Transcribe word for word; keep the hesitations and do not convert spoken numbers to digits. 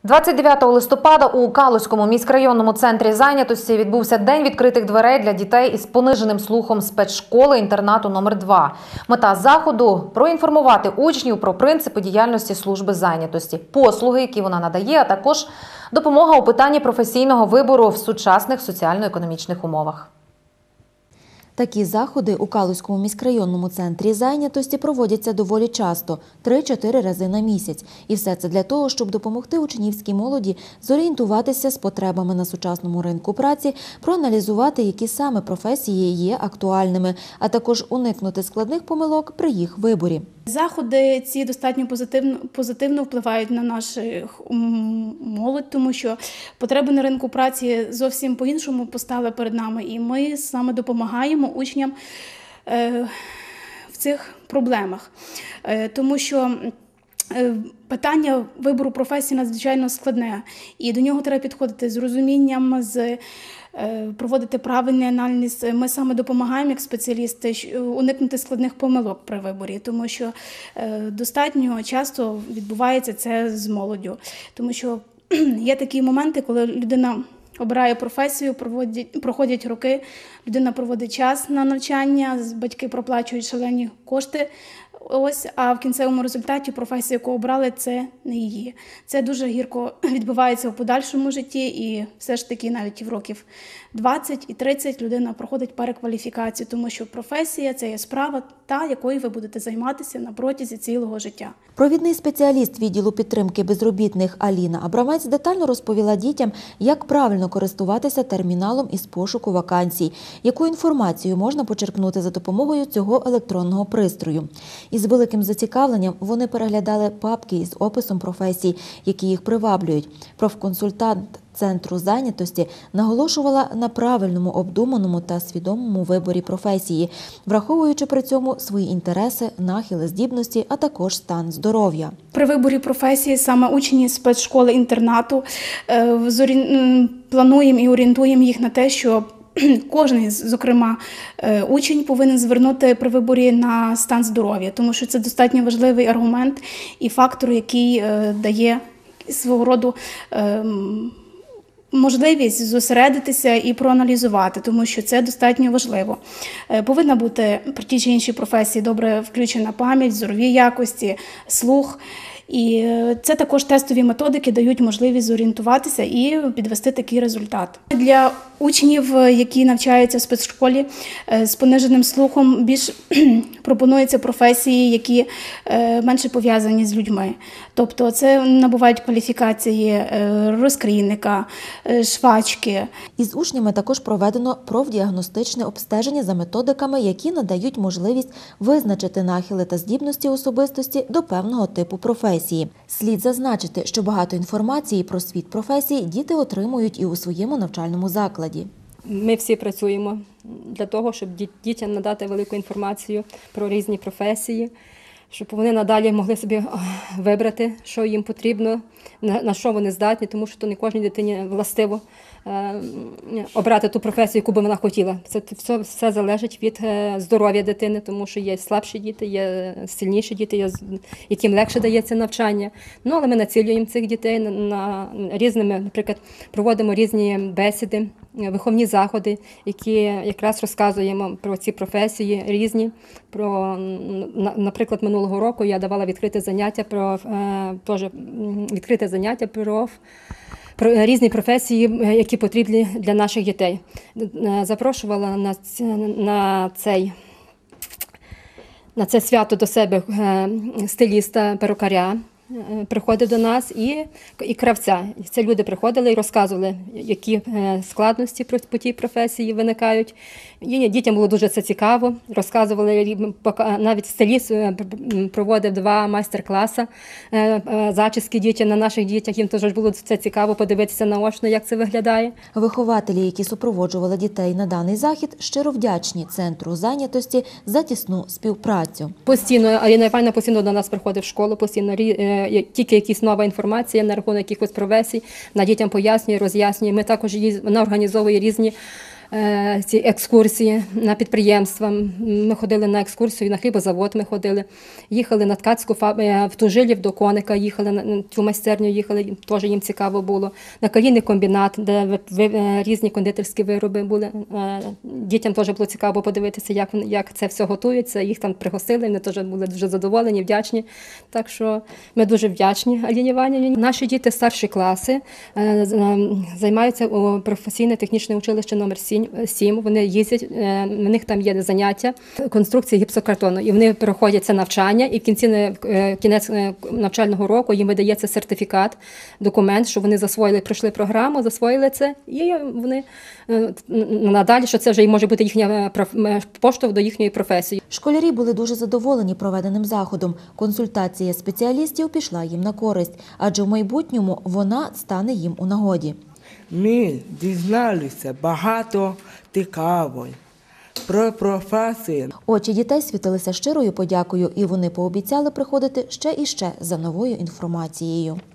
двадцять дев'ятого листопада у Калузькому міськрайонному центрі зайнятості відбувся День відкритих дверей для дітей із пониженим слухом спецшколи-інтернату номер два. Мета заходу – проінформувати учнів про принципи діяльності служби зайнятості, послуги, які вона надає, а також допомога у питанні професійного вибору в сучасних соціально-економічних умовах. Такі заходи у Калузькому міськрайонному центрі зайнятості проводяться доволі часто – три-чотири рази на місяць. І все це для того, щоб допомогти учнівській молоді зорієнтуватися з потребами на сучасному ринку праці, проаналізувати, які саме професії є актуальними, а також уникнути складних помилок при їх виборі. Заходи ці достатньо позитивно, позитивно впливають на нашу молодь, тому що потреби на ринку праці зовсім по-іншому постали перед нами. І ми саме допомагаємо учням в цих проблемах. Тому що питання вибору професії надзвичайно складне. І до нього треба підходити з розумінням, з проводити правильний аналіз. Ми саме допомагаємо як спеціалісти уникнути складних помилок при виборі, тому що достатньо часто відбувається це з молоддю. Тому що є такі моменти, коли людина обирає професію, проводять, проходять роки, людина проводить час на навчання, батьки проплачують шалені кошти, ось, а в кінцевому результаті професія, яку обрали, це не її. Це дуже гірко відбувається у подальшому житті, і все ж таки навіть в років двадцять і тридцять людина проходить перекваліфікацію, тому що професія – це є справа та, якою ви будете займатися на протязі цілого життя. Провідний спеціаліст відділу підтримки безробітних Аліна Абрамець детально розповіла дітям, як правильно користуватися терміналом із пошуку вакансій, яку інформацію можна почерпнути за допомогою цього електронного пристрою. Із великим зацікавленням вони переглядали папки із описом професій, які їх приваблюють. Профконсультант Центру зайнятості наголошувала на правильному, обдуманому та свідомому виборі професії, враховуючи при цьому свої інтереси, нахили, здібності, а також стан здоров'я. При виборі професії саме учні спецшколи-інтернату плануємо і орієнтуємо їх на те, що кожен, зокрема, учень повинен звернути при виборі на стан здоров'я, тому що це достатньо важливий аргумент і фактор, який дає свого роду можливість зосередитися і проаналізувати, тому що це достатньо важливо. Повинна бути при тій чи іншій професії добре включена пам'ять, зорові якості, слух. І це також тестові методики дають можливість зорієнтуватися і підвести такий результат. Для учнів, які навчаються в спецшколі з пониженим слухом, більш пропонуються професії, які менше пов'язані з людьми. Тобто це набувають кваліфікації розкрійника, швачки. Із учнями також проведено профдіагностичне обстеження за методиками, які надають можливість визначити нахили та здібності особистості до певного типу професії. Слід зазначити, що багато інформації про світ професій діти отримують і у своєму навчальному закладі. Ми всі працюємо для того, щоб дітям надати велику інформацію про різні професії, щоб вони надалі могли собі вибрати, що їм потрібно, на що вони здатні, тому що то не кожній дитині властиво обрати ту професію, яку би вона хотіла. Це все, все залежить від здоров'я дитини, тому що є слабші діти, є сильніші діти, є, яким легше дається навчання. Ну, але ми націлюємо цих дітей на, на різними, наприклад, проводимо різні бесіди, виховні заходи, які якраз розказуємо про ці професії різні. Про, наприклад, минулого року я давала відкрите заняття про теж відкрите заняття про про різні професії, які потрібні для наших дітей. Запрошувала на, на, цей, на це свято до себе стиліста, перукаря, приходив до нас, і, і кравця. Це люди приходили і розказували, які складності по тій професії виникають. І дітям було дуже це цікаво. Розказували, навіть стиліст проводив два майстер-класи зачіски дітям на наших дітях. Їм теж було це цікаво подивитися наочно, як це виглядає. Вихователі, які супроводжували дітей на даний захід, щиро вдячні Центру зайнятості за тісну співпрацю. Постійно, Аліна Іванівна постійно до нас приходить в школу, постійно тільки якась нова інформація на рахунок якихось професій, на дітям пояснює, роз'яснює. Ми також, вона організовує різні е, ці екскурсії на підприємства. Ми ходили на екскурсію, на хлібозавод ми ходили, їхали на ткацьку фабрику, в Тужилів до Коника їхали, на цю майстерню їхали, теж їм цікаво було. На калійний комбінат, де ви- ви- різні кондитерські вироби були. Е, Дітям теж було цікаво подивитися, як, вони- як це все готується. Їх там пригостили, вони теж були дуже задоволені, вдячні. Так що ми дуже вдячні Аліні Іванівні. Наші діти старші класи е, з- е, займаються у професійне-технічне училище номер сім. Вони їздять, е, в них там є заняття конструкції гіпсокартону. І вони проходять це навчання, і в кінці е, кінець е, навчального року їм видається сертифікат, документ, що вони засвоїли, пройшли програму, засвоїли це, і вони е, надалі, що це вже і може бути їхня е, проф- е, поштовх до їхньої професії. Школярі були дуже задоволені проведеним заходом. Консультація спеціалістів пішла їм на користь, адже в майбутньому вона стане їм у нагоді. Ми дізналися багато цікавого про професію. Очі дітей світилися щирою подякою, і вони пообіцяли приходити ще і ще за новою інформацією.